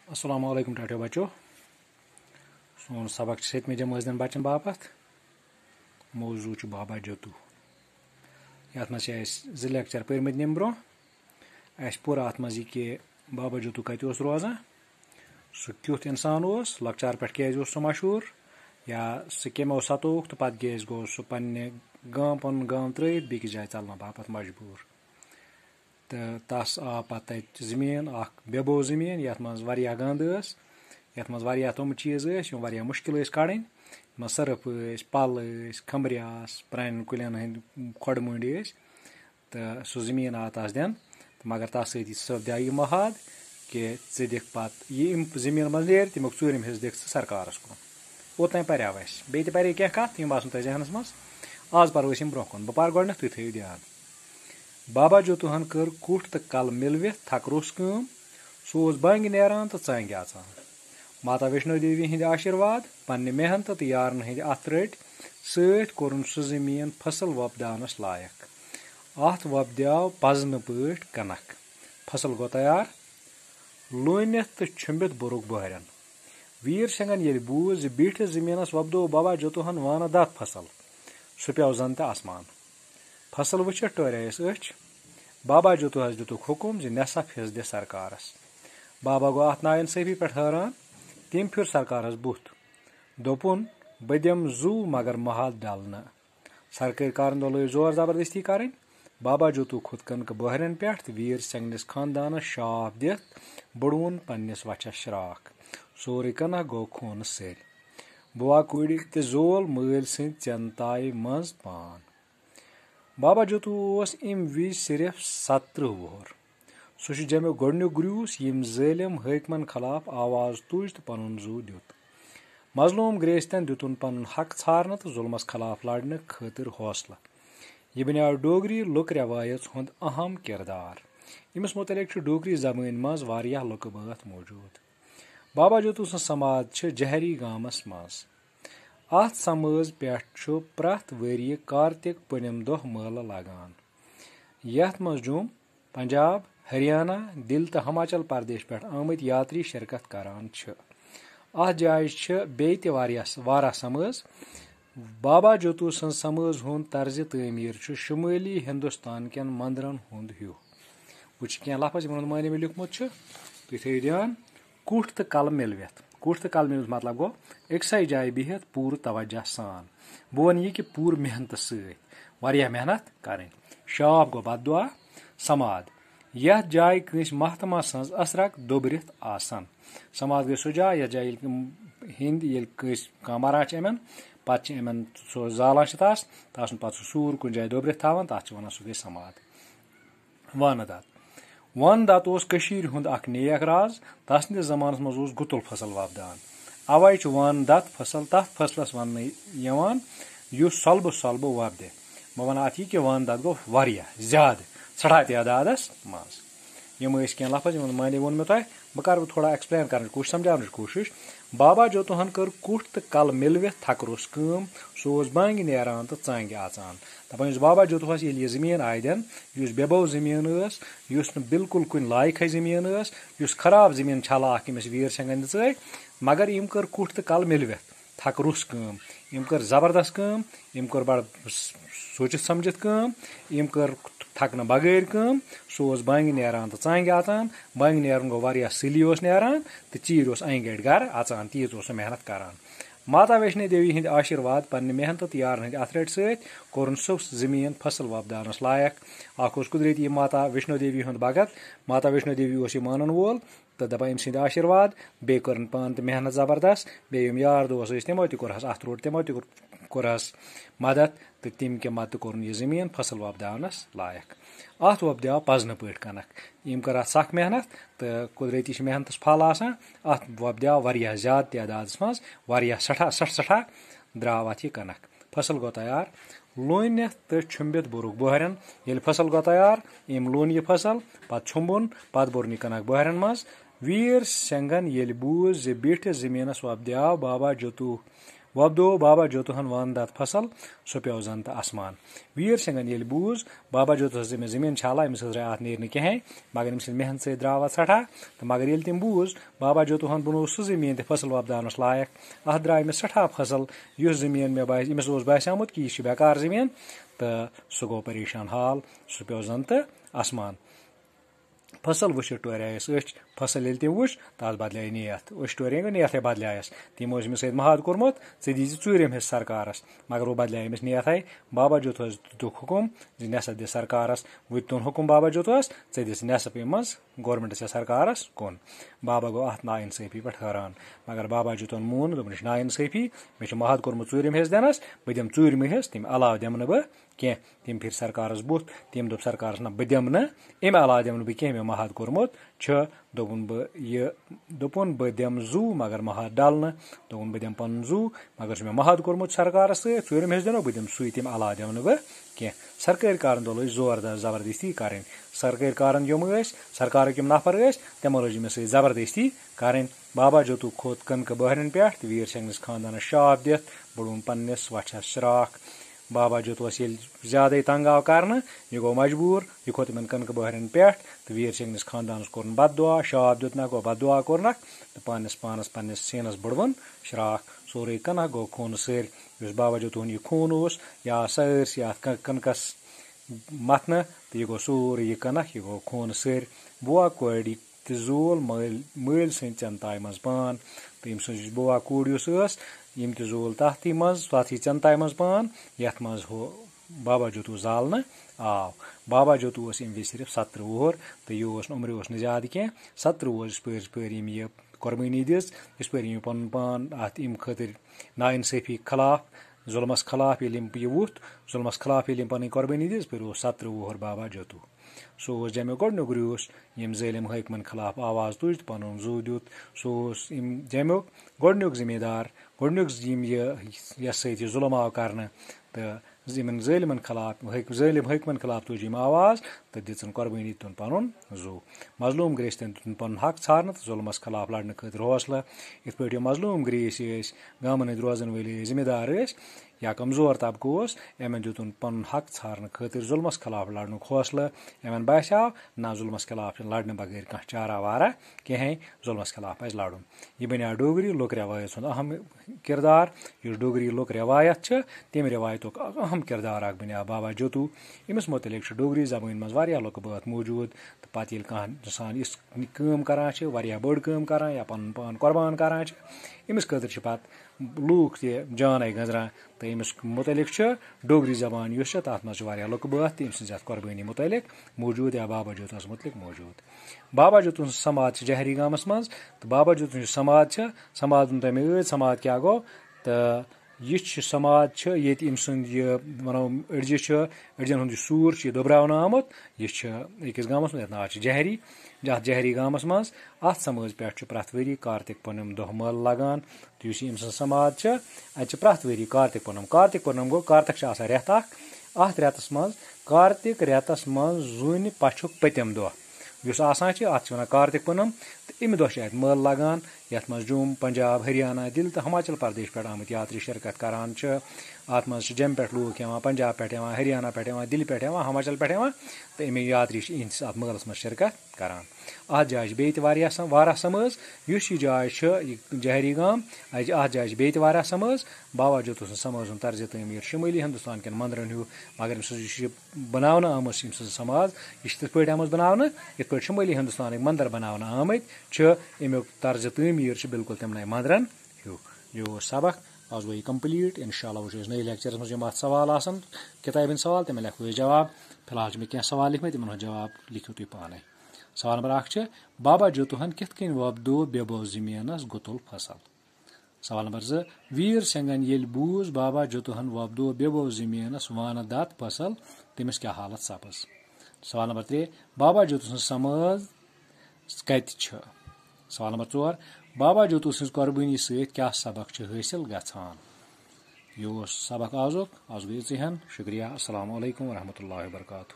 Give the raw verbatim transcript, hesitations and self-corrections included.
अस्सलामु अलैकुम टाटियो बच्चों सोन सबक सतमे जमात दिन बच्चन बापत मौजू बाबा जतू ये जि लेक्चर पर्मित नम ब्रो पुर अत मज यह बाबा जतू कत रोजान सह क्युथ इंसान लकचार पे क्या सह मशहूर या सह कमो सतोक तो पे क्या गो सह पन्ने गांव पन गांव त्रित बेकिस जाए चलना बापत मजबूर तो तस आ पे जमीन बेबो जमीन ये मज गंद ये मज तम चीज मुश्किल कड़न सर्फ पल खम्बर प्रान कुलन हंद खोड़ मंडी तो सह जमीन आ तस दिन मगर तस सत सपद्या यह महाद कि ऐ दिख पे यम जमीन मज नेर तमुक चूरम हिस्स दिख सरकारस कुन ओतन पर्याव बे पे क्या कत यम आसन तुम जहनस मज आज परो ब्रो कुन बह पर गोडन तुम थो ध्यान बाबा जतूहन कर कुठ तो कल मिलवित थक रोस कम सह बंग नेरान तो चंग आचान माता वैष्णो देवी हंद आशीर्वाद पन्ने मेहनत तो यारन हंद अथ रट सत कोरुन सह जमीन फसल वपदानस लायक अथ वपद्याव पजन पट कनक फसल गो तैयार लोनित तो छुम्बित बुरुक बहरन वीर सिंगन ये बूझ बीठिस जमीनस वपदो बाबा जतूहन वान दत फसल सह पेव जन तो आसमान फसल वुचित टोरस अच बाबा जतूहस दितुक हुकुम जि नेसफ हिस्स दि सरकारस बाबा गो अथ नाइंसाफी पे हैरान तम फिर सरकारस बुथ दोपुन बह दिम जू मगर महल डल न सरकारी कारण दो लग जोर जबरदस्ती करें बाबा जतू खुद कनक बहरन पे वीर सिंगनिस खानदानस शाप दित बुड़वन पन्निस वचस श्राख सोरे कनक गो खून सर बुआ कुड़ी तो जोल मल सद चंताय मज पान बाबा जतू अम वि सिर्फ सत्रह वुहर सह जमे गोडन्युक ग्रूस यम जालिम हाकिमन खिलाफ आवाज तुज तो पन जू दित मजलूम ग्रेस्तन दितुन पन हक छारन तो जुल्मस खिलाफ लड़ने खतर हौसला यह बनियाव डोगरी लुक रवायत हुंद अहम किरदार अमिस मुतलिक डोगरी जबान मज वारियाह लुक बात मौजूद बाबा जतू सं समाज जहरी गामस मज अत समाज पे प्रथ वरी कार्तिक पुनम दह मेल लगान यथ मज जुम पंजाब हरियाणा दिल तो हिमाचल प्रदेश पे आमद यात्री शिरकत करान अत जाय बे वारा समाज बाबा जतू सं समाज हुंद तर्ज तमीर शुमाली हिंदुस्तान कन मंदिरन हुंद हूँ वह क्या लफज माने में लिखमुत तुम थो ध्यान कुठ तो कल मिलवित कुठ तो कल मिलवित मतलब गो अकसै जाय बिहित पूर तवज्जह सान बह वन यह कि पूर मेहनत सत्या मेहनत करें शाप गो बददुआ समाद यह जाय कंस महतमा सज असरक दोबरित आसन समाज गई सो जाय यह जाय हिंद ये कंस मरान अमन पे अमन सो जालान तस तस पे सूर कुन जाय दोबरित थावन तथ वन सह गई समाद वन दत वन दत हुंद अख नेक राज तसंदिस जमानस मज गुतुल फसल वपदान अवै वन दत फसल तथ फसलस वन सलब सलब वपदे बह वन अत यह कि वन दत गो ज्यादा सड़ा तादादस मज यम क्या लफज माने वोन मे तुह बह कर थोड़ा एक्सप्लेन कर कोशिश समझान कोशिश बाबा जतूहन कर कुठ तो कल मिलवित थक रोस कम सह बंग नेरान तो चंग आचान दपान बाबा जतूहस ये जमीन आय दिन बेबो जमीन बिल्कुल कुन लायक जमीन खराब जमीन छला अमिस वीर सिंगन दिख मगर यम कर कुठ तो कल मिलवित थक रोस कम यम कर जबरदस्त कम यम कर बड़ सोचित समझित कम यम कर थकन बगैर कम सह बंग नेरान तो चंग आचान बंग नेरन गो वारिया सली नेरान तो चीर अंग गट गर अचान तीत मेहनत करान माता वैष्णो देवी हंद आशीर्वाद पन्ने मेहनत तो यार हंद अथ रट सत कोरुन सह जमीन फसल वपदानस लायक अख कुदरती माता वैष्णो देवी हंद भगत माता वैष्णो देवी यह मानन वोल तो दपा अम सद आशीर्वाद बे कर पान तो मेहनत जबरदस्त बे यार दोस तमो तोरहस अथ रोट तमो तोरहस मदद तो तम के मत कोर यह जमीन फसल वपदानस लायक अथ वपद्याव पजन पट कनक यम कर अथ सख मेहनत तो कुदरती मेहनत फल आसान अथ वपद्याव वारिया ज्यादा तादाद मज वारिया सठा सठ सठा द्राव अथ यह कनक फसल गो तैयार लोनित तो छुम्बित बुरुक बहरन ये फसल गो तैयार यम लोन यह फसल पे छुम्बुन पे बोर यह कनक बहरन मज वीर सिंगन ये बूझ बीठिस जमीनस वपद्याव बाबा जतू वब्दो बाबा जोतुहन वानदात फसल सो प्यो जन तो आसमान। वीर सिंगन ये बूज बाबा जोतुहस जमीन छाला अमिस रात नीर कहें मगर अमिस मेहनत सत द्राव सठा तो मगर ये तम बूज बाबा जोतुहन बनो सह जमीन फसल वपदानस लायक अत द्राय मे सठा फसल युस जमीन मे बास अमिस बास्यामुत कि यह बेकार जमीन तो सह गो परेशान हाल सह प्यो जन तो आसमान। फसल वुचित टोरियास फसल ये तम वुच तस बदल नियत अश टोरिया गो नियत बदलायस तमो अमिस सत महाद कोर्मुत ऐ दी चूरम हिस्स सरकारस मगर वो बदल अमिस नियत बाबा जोतुहस दितुक हुकुम नसप दि सरकारस वो तुन हुकुम बाबा जोतुहस ऐ दिस नसप मज गवर्नमेंटस या सरकारस कुन बाबा गो अत नाइंसाफी पे हैरान मगर बाबा जोतुहन मून दोपन यह नाइंसाफी मे महाद कोर्मुत चूरम हिस्स दिनस बह दिम चूरम हिस्स तम अलाव दिम बह कह तम फिर सरकारस बुत तम दोप सरकारस ना बह दिम न अमे अलाव दिम बह कह मे महाद कोर्मुत दोपन बह यह दोपन बह दिम जू मगर महाद डाल न दोपन बह दिम पन जू मगर मे महाद कोर्मुत सरकारस सत चूरम हिस्स दिनो बह दिम सू तम अलाव दिम बह कह सरकारी कारन दो लज जोर जबरदस्ती करें सरकारी कारन यम सरकार यम नफर तमो लज मे सत जबरदस्ती करें बाबा जोतु खोत कनक बहरन पे वीर सिंगस खानदानस शाप दित बड़ून पन्नस वछस श्राख बाबा जोतुस ये ज्यादा तंग आव कर यह गो मजबूर यह खोत इन कनक बहरन पे तो वीर सिंगस खानदानस कोर बद दुआ शाप दित गो बद दुआ कोरनक तो पानस पानस पन्नस सीनस बड़वन श्राख सोरे कनक गो खून सर बाबा जोतुन यह खून उस या सरस या कनकस मथन तो यह गो सोरे यह कनक यह गो खून सर बुआ कोड़ी तो जोल मल मल सद चंताय मज पान तो यम सज बुआ कूड़ यम तो जोल तथी मज तथी चंताय मज पान यथ मज हो बाबा जोतु जालन आव बाबा जोतु अम वि सिर्फ सत्र वोहर तो यह उम्र न ज्यादा कह सत्र वोहर पर पर यह कुर्बानी दिस इस पर यम पन पान अत अम खतर नाइंसाफी खिलाफ जुल्मस खिलाफ ये यह वुथ जुल्मस खिलाफ ये पन कुर्बानी दिस पर सत्र वोहर बाबा जोतु सो जमे गोडनुक रूस यम ज़ालिम हकमन खिलाफ आवाज तुज पन जू दित सो जमुक गोडनुक जिम्मेदार गोडनुक यम यह सत जुल्म आव कर तो इन ज़ालिमन खिलाफ ज़ालिम हकमन खिलाफ तुज यम आवाज तो दिन कुर्बानी तुन पन जू मजलूम ग्रेस तन तुन पन हक छान तो जुल्मस खिलाफ लड़ने खतर हौसला इत पे मजलूम ग्रेस गामन रोजन वाले जिम्मेदार या कमजोर तबको एमन दितुन पन हक छान खतर जुल्मस खिलाफ लड़न हौसला एमन बास्याव ना जुल्मस खिलाफ लड़ने बगैर कह चारा वारा कहें जुल्मस खिलाफ पज लड़न यह बनो डोगरी लुक रवायत अहम किरदार इस डोगरी लुक रवायत तम रवायत अहम किरदार बनो बाबा जोतु अमिस मुतलिक डोगरी जबान मज वारिया लुक बात मौजूद तो पे कह इंसान इस कम करान बड़ कम करान या पन पान कुर्बान करान अमिस खतर पे लूक त जान गजरान तो अमिस मुतलिक डोगरी जबान इस तथ मज लुक बात तम सज कुर्बानी मुतलिक मौजूद या बाबा जोतुस मुतलिक मौजूद बाबा जोतुन समाज जहरी गामस मज तो बाबा जोतुन समाज समाज तुम तमें समाज क्या गो तो यह समाज ये अम सद वनो अड़जिस अड़जन हूँ सूर दुबरावन आमुत यह अकिस गामस मज नाव जहरी अत जहरी गामस मज अत समाज पे प्रत वरी कार्तिक पूनम दह मल लगान तो अम सद समाज अत प्रत वरी कार्तिक पूनम कार्तिक पूनम गो कार्तिक रेत अत रेतस मज कार्तिक रेतस मज जून पछुक पतम दह युस आसान अत वन कार्तिक पूनम तो अमि दह अत मल लगान यथ मज जम्मू पंजाब हरियाणा दिल्ली तो हिमाचल प्रदेश पे आमुत यात्री शिरकत करान अत मज जम्मू पे लूक पंजाब पे हरियाणा पे दिल्ली पे हिमाचल पे तो अमे यात्री इस अत मलस मज शिरकत करान अत जाय बे वारा समज युस यह जाय जहरी गाम अत जाय बे वारा समज बाबा जोतु समज तर्ज तमीर शुमाली हिंदुस्तान कन मंदरन हूँ मगर बना आम समाज यह तथ पे आम बना इत पे शुमाली हिंदुस्तान मंदिर बना आमत अमुक तर्ज तमीर बिल्कुल तमन मंदरन हूँ यह सबक आज गो कम्प्लीट इंशाल्लाह वो नई लेक्चरस मज सवाल आसान किताबन सवाल तमें लिखो जवाब फिलहाल मे क्या सवाल लिखम तिमन जवाब लिखो तुम पाने सवाल नंबर अख बाबा जोतुहन कित कन वोपदो बेबो जमीनस गुतुल फसल सवाल नंबर जो वीर सिंगन ये बूज बाबा जोतुहन वोपदो बेबो जमीनस वानदात फसल तमिस क्या हालत सपज सवाल नंबर त्रे बाबा जोतु समाज कत सवाल नंबर चोर बाबा जोतु सज कुर्बानी सत क्या सबक हासिल गछान यह सबक आजुक आज गई हन शुक्रिया अस्सलामु अलैकुम वरहमतुल्लाहि वबरकातुहू।